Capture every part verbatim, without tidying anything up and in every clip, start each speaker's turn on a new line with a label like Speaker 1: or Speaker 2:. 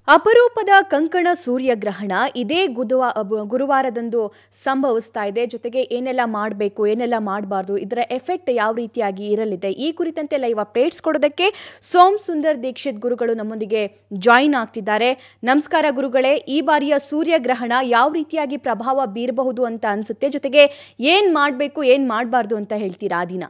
Speaker 1: ಅಪರೂಪದ ಕಂಕಣ ಸೂರ್ಯಗ್ರಹಣ ಇದೇ ಗುದುವ ಗುರುವಾರದಂದು ಸಂಭವಿಸ್ತಾ ಇದೆ. ಜೊತೆಗೆ ಏನೆಲ್ಲ ಮಾಡಬೇಕು, ಏನೆಲ್ಲ ಮಾಡಬಾರ್ದು, ಇದರ ಎಫೆಕ್ಟ್ ಯಾವ ರೀತಿಯಾಗಿ ಇರಲಿದೆ, ಈ ಕುರಿತಂತೆ ಲೈವ್ ಅಪ್ಡೇಟ್ಸ್ ಕೊಡೋದಕ್ಕೆ ಸೋಮ್ ಸುಂದರ್ ದೀಕ್ಷಿತ್ ಗುರುಗಳು ನಮ್ಮೊಂದಿಗೆ ಜಾಯಿನ್ ಆಗ್ತಿದ್ದಾರೆ. ನಮಸ್ಕಾರ ಗುರುಗಳೇ. ಈ ಬಾರಿಯ ಸೂರ್ಯಗ್ರಹಣ ಯಾವ ರೀತಿಯಾಗಿ ಪ್ರಭಾವ ಬೀರಬಹುದು ಅಂತ ಅನ್ಸುತ್ತೆ, ಜೊತೆಗೆ ಏನ್ ಮಾಡಬೇಕು, ಏನ್ ಮಾಡಬಾರ್ದು ಅಂತ ಹೇಳ್ತೀರಾ ಆ ದಿನ?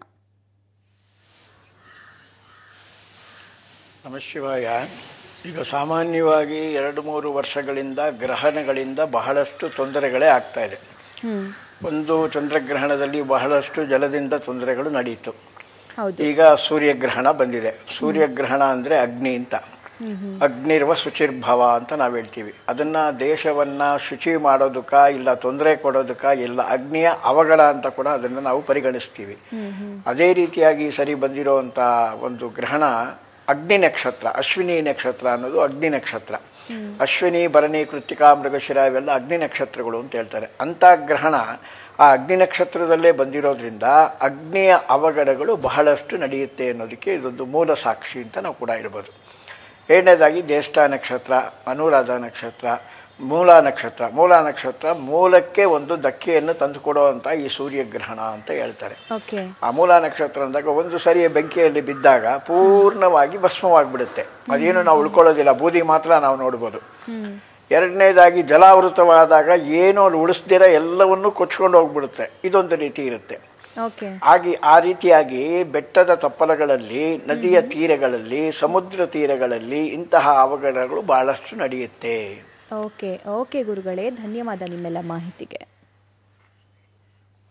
Speaker 2: ನಮಃಶಿವಾಯ. ಈಗ ಸಾಮಾನ್ಯವಾಗಿ ಎರಡು ಮೂರು ವರ್ಷಗಳಿಂದ ಗ್ರಹಣಗಳಿಂದ ಬಹಳಷ್ಟು ತೊಂದರೆಗಳೇ ಆಗ್ತಾ ಇದೆ. ಒಂದು ಚಂದ್ರಗ್ರಹಣದಲ್ಲಿ ಬಹಳಷ್ಟು ಜಲದಿಂದ ತೊಂದರೆಗಳು ನಡೆಯಿತು. ಈಗ ಸೂರ್ಯಗ್ರಹಣ ಬಂದಿದೆ. ಸೂರ್ಯಗ್ರಹಣ ಅಂದರೆ ಅಗ್ನಿ ಅಂತ, ಅಗ್ನಿರ್ವ ಶುಚಿರ್ಭವ ಅಂತ ನಾವು ಹೇಳ್ತೀವಿ. ಅದನ್ನು ದೇಶವನ್ನು ಶುಚಿ ಮಾಡೋದಕ್ಕ ಇಲ್ಲ ತೊಂದರೆ ಕೊಡೋದಕ್ಕ ಇಲ್ಲ ಅಗ್ನಿಯ ಅವಘಡ ಅಂತ ಕೂಡ ಅದನ್ನು ನಾವು ಪರಿಗಣಿಸ್ತೀವಿ. ಅದೇ ರೀತಿಯಾಗಿ ಸರಿ ಬಂದಿರೋವಂಥ ಒಂದು ಗ್ರಹಣ ಅಗ್ನಿ ನಕ್ಷತ್ರ, ಅಶ್ವಿನಿ ನಕ್ಷತ್ರ ಅನ್ನೋದು ಅಗ್ನಿ ನಕ್ಷತ್ರ. ಅಶ್ವಿನಿ, ಭರಣಿ, ಕೃತ್ತಿಕಾ, ಮೃಗಶಿರ ಇವೆಲ್ಲ ಅಗ್ನಿ ನಕ್ಷತ್ರಗಳು ಅಂತ ಹೇಳ್ತಾರೆ. ಅಂಥ ಗ್ರಹಣ ಆ ಅಗ್ನಿ ನಕ್ಷತ್ರದಲ್ಲೇ ಬಂದಿರೋದ್ರಿಂದ ಅಗ್ನಿಯ ಅವಘಡಗಳು ಬಹಳಷ್ಟು ನಡೆಯುತ್ತೆ ಅನ್ನೋದಕ್ಕೆ ಇದೊಂದು ಮೂಲ ಸಾಕ್ಷಿ ಅಂತ ನಾವು ಕೂಡ ಇರ್ಬೋದು. ಎರಡನೇದಾಗಿ ಜ್ಯೇಷ್ಠ ನಕ್ಷತ್ರ, ಅನುರಾಧ ನಕ್ಷತ್ರ, ಮೂಲ ನಕ್ಷತ್ರ. ಮೂಲ ನಕ್ಷತ್ರ ಮೂಲಕ್ಕೆ ಒಂದು ಧಕ್ಕೆಯನ್ನು ತಂದುಕೊಡುವಂಥ ಈ ಸೂರ್ಯಗ್ರಹಣ ಅಂತ ಹೇಳ್ತಾರೆ. ಆ ಮೂಲ ನಕ್ಷತ್ರ ಅಂದಾಗ ಒಂದು ಸರಿಯ ಬೆಂಕಿಯಲ್ಲಿ ಬಿದ್ದಾಗ ಪೂರ್ಣವಾಗಿ ಭಸ್ಮವಾಗಿಬಿಡುತ್ತೆ. ಅದೇನು ನಾವು ಉಳ್ಕೊಳ್ಳೋದಿಲ್ಲ, ಬೂದಿ ಮಾತ್ರ ನಾವು ನೋಡ್ಬೋದು. ಎರಡನೇದಾಗಿ ಜಲಾವೃತವಾದಾಗ ಏನೋ ಉಳಿಸ್ದಿರ ಎಲ್ಲವನ್ನೂ ಕೊಚ್ಕೊಂಡು ಹೋಗ್ಬಿಡುತ್ತೆ. ಇದೊಂದು ರೀತಿ ಇರುತ್ತೆ. ಹಾಗೆ ಆ ರೀತಿಯಾಗಿ ಬೆಟ್ಟದ ತಪ್ಪಲಗಳಲ್ಲಿ, ನದಿಯ ತೀರಗಳಲ್ಲಿ, ಸಮುದ್ರ ತೀರಗಳಲ್ಲಿ ಇಂತಹ ಅವಘಡಗಳು ಬಹಳಷ್ಟು ನಡೆಯುತ್ತೆ.
Speaker 1: ಓಕೆ ಓಕೆ ಗುರುಗಳೇ, ಧನ್ಯವಾದ ನಿಮ್ಮೆಲ್ಲ ಮಾಹಿತಿಗೆ.